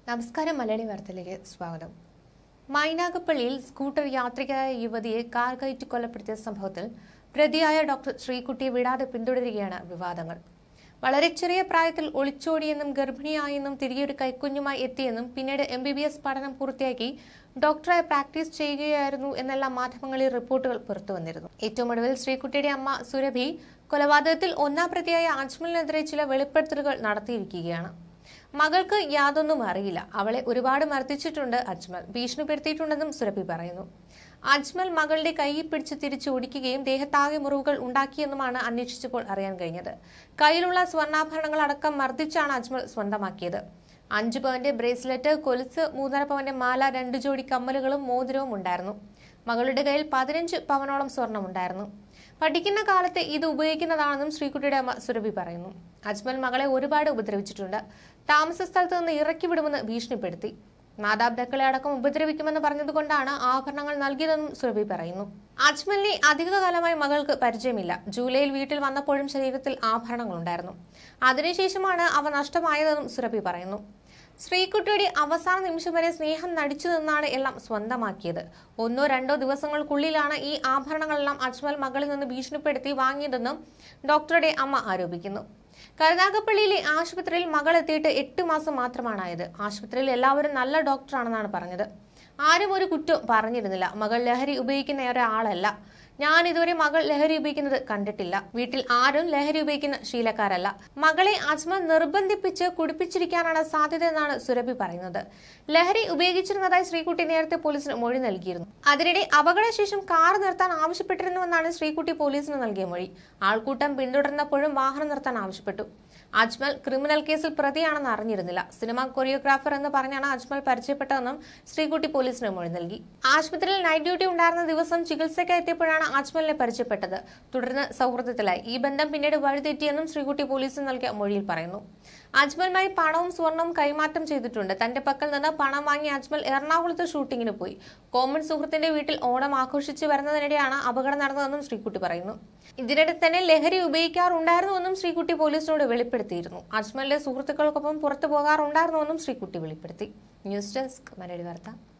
നമസ്കാരം. മലയാളി വാർത്തയിലേക്ക് സ്വാഗതം. മൈനാഗപ്പള്ളിയിൽ സ്കൂട്ടർ യാത്രികയായ യുവതിയെ കാർ കയറ്റി കൊലപ്പെടുത്തിയ സംഭവത്തിൽ പ്രതിയായ ഡോക്ടർ ശ്രീകുട്ടിയെ വിടാതെ പിന്തുടരുകയാണ് വിവാദങ്ങൾ. വളരെ ചെറിയ പ്രായത്തിൽ ഒളിച്ചോടിയെന്നും ഗർഭിണിയായെന്നും തിരികെ ഒരു കൈക്കുഞ്ഞുമായി എത്തിയെന്നും പിന്നീട് MBBS പഠനം പൂർത്തിയാക്കി ഡോക്ടറായി പ്രാക്ടീസ് ചെയ്യുകയായിരുന്നു എന്നെല്ലാം മാധ്യമങ്ങളിൽ റിപ്പോർട്ടുകൾ പുറത്തുവന്നിരുന്നു. ഏറ്റവും ഒടുവിൽ ശ്രീകുട്ടിയുടെ അമ്മ സുരഭി കൊലപാതകത്തിൽ ഒന്നാം പ്രതിയായ അജ്മലിനെതിരെ ചില വെളിപ്പെടുത്തലുകൾ നടത്തിയിരിക്കുകയാണ്. മകൾക്ക് യാതൊന്നും അറിയില്ല, അവളെ ഒരുപാട് മർദ്ദിച്ചിട്ടുണ്ട് അജ്മൽ, ഭീഷണിപ്പെടുത്തിയിട്ടുണ്ടെന്നും സുരഭി പറയുന്നു. അജ്മൽ മകളുടെ കൈയിൽ പിടിച്ച് തിരിച്ചു ഓടിക്കുകയും ദേഹത്താകെ മുറിവുകൾ ഉണ്ടാക്കിയെന്നുമാണ് അന്വേഷിച്ചപ്പോൾ അറിയാൻ കഴിഞ്ഞത്. കയ്യിലുള്ള സ്വർണ്ണാഭരണങ്ങൾ അടക്കം മർദ്ദിച്ചാണ് അജ്മൽ സ്വന്തമാക്കിയത്. 5 പവന്റെ ബ്രേസ്ലെറ്റ്, കൊലുസ്, 3.5 പവന്റെ മാല, 2 ജോഡി കമ്മലുകളും മോതിരവും ഉണ്ടായിരുന്നു. മകളുടെ കയ്യിൽ 15 പവനോളം സ്വർണം ഉണ്ടായിരുന്നു. പഠിക്കുന്ന കാലത്ത് ഇത് ഉപയോഗിക്കുന്നതാണെന്നും ശ്രീകുട്ടിയുടെ അമ്മ സുരഭി പറയുന്നു. അജ്മൽ മകളെ ഒരുപാട് ഉപദ്രവിച്ചിട്ടുണ്ട്. താമസ സ്ഥലത്ത് നിന്ന് ഇറക്കി വിടുമെന്ന് ഭീഷണിപ്പെടുത്തി. മാതാപിതാക്കളെ അടക്കം ഉപദ്രവിക്കുമെന്ന് പറഞ്ഞതുകൊണ്ടാണ് ആഭരണങ്ങൾ നൽകിയതെന്നും സുരഭി പറയുന്നു. അജ്മലിനെ അധികകാലമായി മകൾക്ക് പരിചയമില്ല. ജൂലൈയിൽ വീട്ടിൽ വന്നപ്പോഴും ശരീരത്തിൽ ആഭരണങ്ങൾ ഉണ്ടായിരുന്നു. അതിനുശേഷമാണ് അവ നഷ്ടമായതെന്നും സുരഭി പറയുന്നു. ശ്രീകുട്ടിയുടെ അവസാന നിമിഷം വരെ സ്നേഹം നടിച്ചു നിന്നാണ് എല്ലാം സ്വന്തമാക്കിയത്. 1-2 ദിവസങ്ങൾക്കുള്ളിലാണ് ഈ ആഭരണങ്ങളെല്ലാം അജ്മൽ മകളിൽ നിന്ന് ഭീഷണിപ്പെടുത്തി വാങ്ങിയതെന്നും ഡോക്ടറുടെ അമ്മ ആരോപിക്കുന്നു. കരുനാഗപ്പള്ളിയിലെ ആശുപത്രിയിൽ മകൾ എത്തിയിട്ട് 8 മാസം മാത്രമാണായത്. ആശുപത്രിയിൽ എല്ലാവരും നല്ല ഡോക്ടറാണെന്നാണ് പറഞ്ഞത്. ആരും ഒരു കുറ്റം പറഞ്ഞിരുന്നില്ല. മകൾ ലഹരി ഉപയോഗിക്കുന്ന ഒരാളല്ല. ഞാൻ ഇതുവരെ മകൾ ലഹരി ഉപയോഗിക്കുന്നത് കണ്ടിട്ടില്ല. വീട്ടിൽ ആരും ലഹരി ഉപയോഗിക്കുന്ന ശീലക്കാരല്ല. മകളെ അജ്മൽ നിർബന്ധിപ്പിച്ച് കുടിപ്പിച്ചിരിക്കാനാണ് സാധ്യത എന്നാണ് സുരഭി പറയുന്നത്. ലഹരി ഉപയോഗിച്ചിരുന്നതായി ശ്രീകുട്ടി നേരത്തെ പോലീസിന് മൊഴി നൽകിയിരുന്നു. അതിനിടെ അപകടശേഷം കാർ നിർത്താൻ ആവശ്യപ്പെട്ടിരുന്നുവെന്നാണ് ശ്രീകുട്ടി പോലീസിന് നൽകിയ മൊഴി. ആൾക്കൂട്ടം പിന്തുടർന്നപ്പോഴും വാഹനം നിർത്താൻ ആവശ്യപ്പെട്ടു. അജ്മൽ ക്രിമിനൽ കേസിൽ പ്രതിയാണെന്ന് അറിഞ്ഞിരുന്നില്ല. സിനിമ കൊറിയോഗ്രാഫർ എന്ന് പറഞ്ഞാണ് അജ്മൽ പരിചയപ്പെട്ടതെന്നും ശ്രീകുട്ടി പോലീസിന് മൊഴി നൽകി. ആശുപത്രിയിൽ നൈറ്റ് ഡ്യൂട്ടി ഉണ്ടായിരുന്ന ദിവസം ചികിത്സയ്ക്കായി എത്തിയപ്പോഴാണ് അജ്മലിനെ പരിചയപ്പെട്ടത്. തുടർന്ന് സൗഹൃദത്തിലായി. ഈ ബന്ധം പിന്നീട് വഴിതെറ്റിയെന്നും ശ്രീകുട്ടി പോലീസിന് നൽകിയ മൊഴിയിൽ പറയുന്നു. അജ്മലുമായി പണവും സ്വർണവും കൈമാറ്റം ചെയ്തിട്ടുണ്ട്. തന്റെ പക്കൽ നിന്ന് പണം വാങ്ങി അജ്മൽ എറണാകുളത്ത് ഷൂട്ടിങ്ങിന് പോയി. കോമൺ സുഹൃത്തിന്റെ വീട്ടിൽ ഓണം ആഘോഷിച്ച് വരുന്നതിനിടെയാണ് അപകടം നടന്നതെന്നും ശ്രീകുട്ടി പറയുന്നു. ഇതിനിടെ തന്നെ ലഹരി ഉപയോഗിക്കാറുണ്ടായിരുന്നുവെന്നും ശ്രീകുട്ടി പോലീസിനോട് വെളിപ്പെടുത്തിയിരുന്നു. അജ്മലിന്റെ സുഹൃത്തുക്കൾക്കൊപ്പം പുറത്തു പോകാറുണ്ടായിരുന്നുവെന്നും ശ്രീകുട്ടി വെളിപ്പെടുത്തി. ന്യൂസ് ഡെസ്ക് മലയാളി വാർത്ത.